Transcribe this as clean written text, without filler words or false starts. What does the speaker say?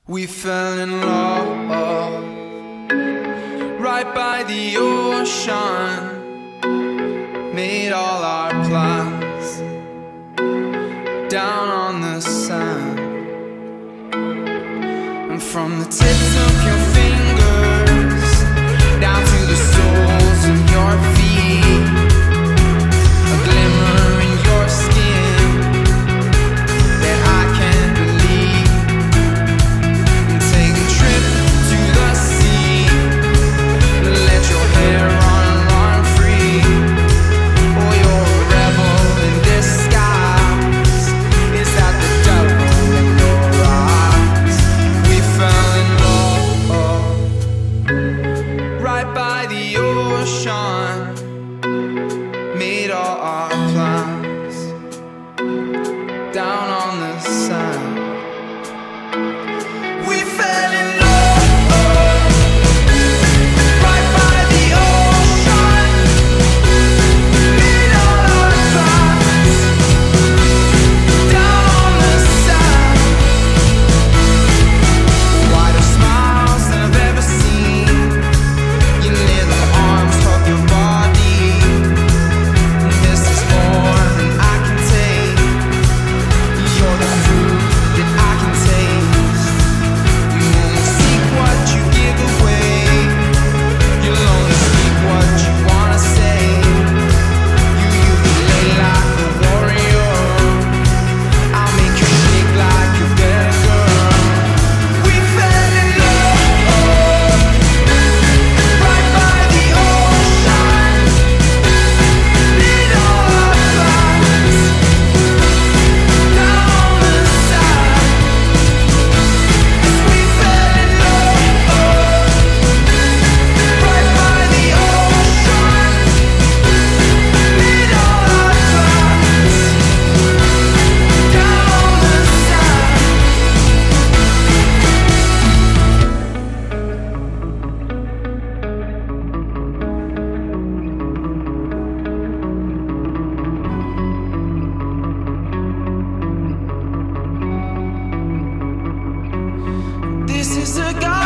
We fell in love right by the ocean, made all our plans down on the sand. And from the tips of your fingers down to the soles of your feet, a glimmer in your skin that I can't believe. And take a trip to the sea, let your hair run free. Oh, you're a rebel in disguise. Is that the devil in your eyes? We fell in love right by the ocean, made all our plans down on the sand. We fell in love right by the ocean, made all our plans down on the sand. Wider smiles than I've ever seen. Your little arms hug your body. This is more than I can take. You're the food that I can taste. You only seek what you give away. You'll only speak what you wanna say. You play like a warrior. I'll make you shake like a better girl. We fell in love right by the ocean, made all our plans down on the sand. We fell in love right by the ocean, made all our plans down on the sand. This is a God.